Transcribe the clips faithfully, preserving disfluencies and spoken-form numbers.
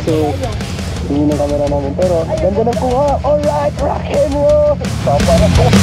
So, tingin ng camera namin. Pero, ganda ng kuha. Alright, rock him mo! Papa na ko.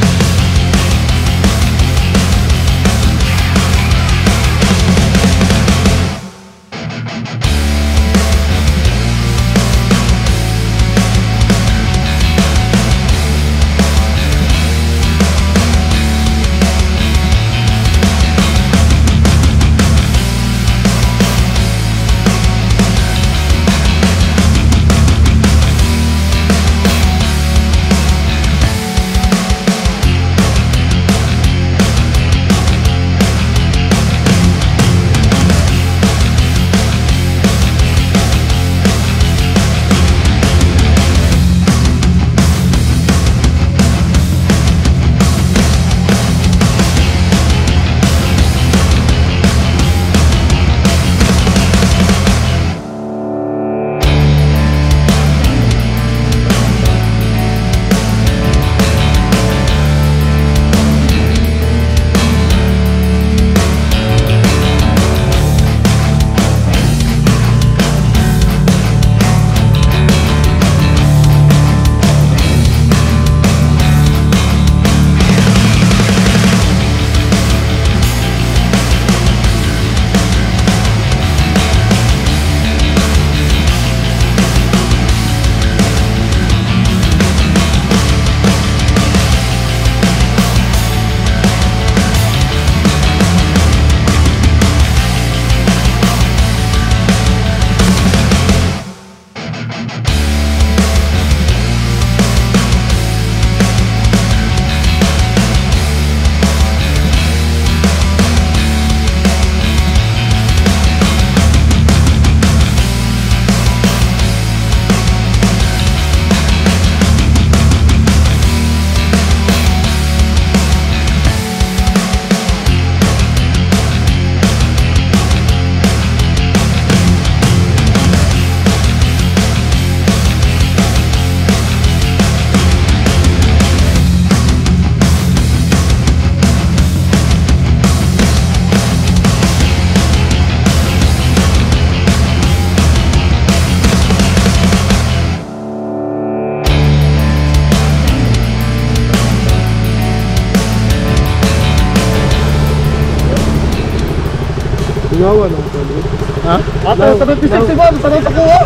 Ngawan ang pwede. Ha? Ato, tanong pisik si Juan, tanong sa kuha.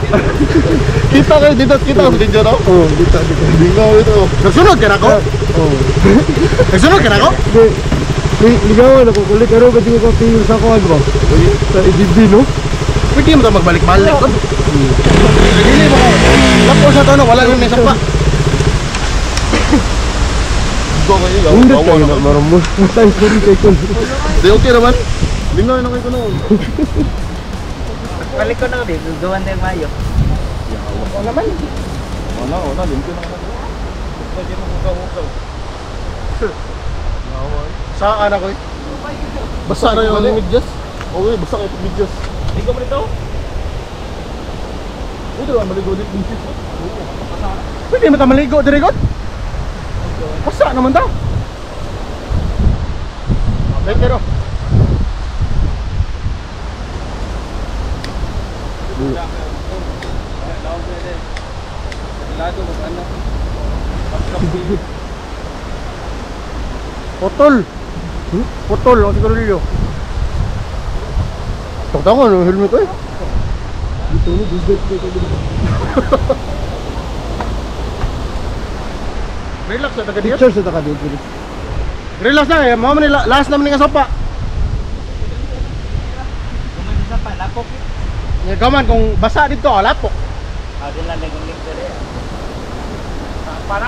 Kita kayo dito, kita ka sa video daw? Oo, dito, dito. Lingaw ito. Nagsunod ka na ako? Oo. Nagsunod ka na ako? Hindi, ligawan ako kulit. Pero kasi ko kapingin sa kuhan ba? Sa E D B, no? Pwede mo ito magbalik-balik. Hindi mo ko. Lapo sa ito, wala yung may sapa. Hindi tayo na marumos. Tayo ko rin kay Kun. Hindi, okay naman. Lingaw yun ako ito noon. Balik ko na ko din, gawan na yung mayo. Wala naman. Wala, wala. Limpyo na naman. Lagi mo hukaw-hukaw. Saan ako eh? Basta na yung medyas? Okay, basta kayo medyas. Ligo mo nito? Ito lang, maligo dito. Pwede mo ito maligo, Dirigot? Basta naman daw. Okay, pero Potol. Hmm? Potol ang sigarilyo. Taktangan ang helmet ko eh. Dito mo, bisbet ko ito. Relax na taga dito. Picture sa taka dito. Relax na eh. Mga manila, last naman nga sopa. Kumain sa pa, lapok. Nga gaman kung basa dito, lapok. Ah, din lang yung link dere. Para.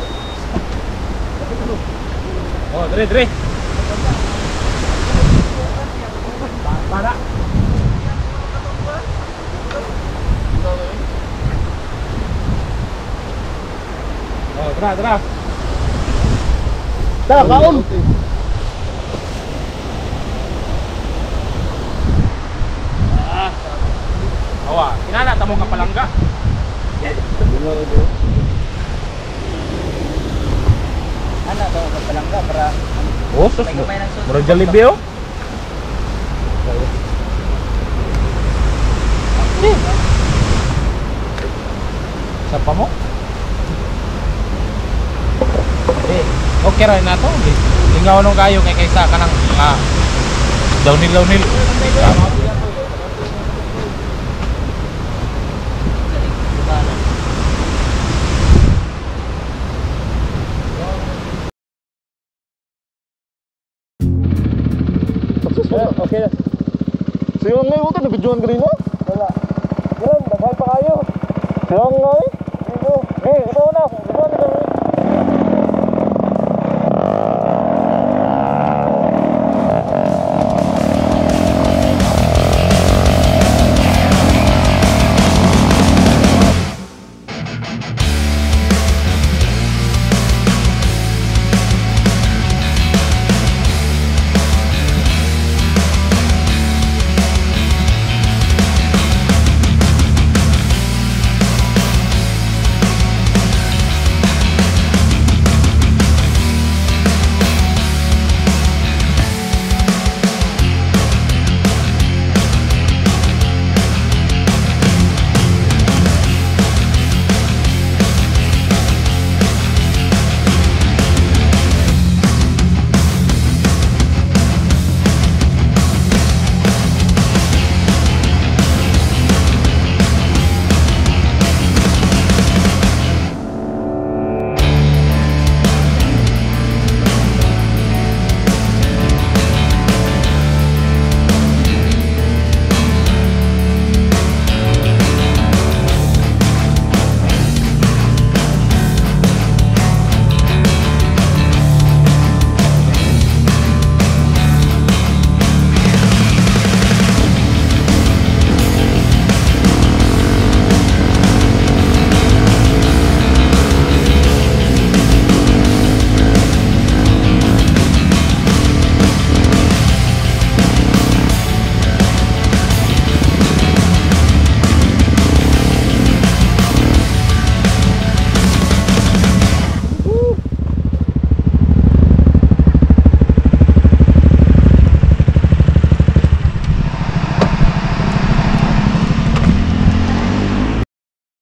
Oh, dire dire. Para. Oh, tara, tara. Tara, kaon. Ah. Awa, kinana ta mo ka palangga. Ana daw ka palangga para Oh, sus. may gamay ng sus. Murag Jollibee oh. Sa pa mo? Eh, okay rin na to. Lingaw nung kayo kay kaysa ka ng mga downhill-downhill. Okay na. Siya nga yung ito, nabidyohan ka rin mo? Wala. Ganun, daghan pa kayo. Siya nga eh. Eh, ito na. Ito na.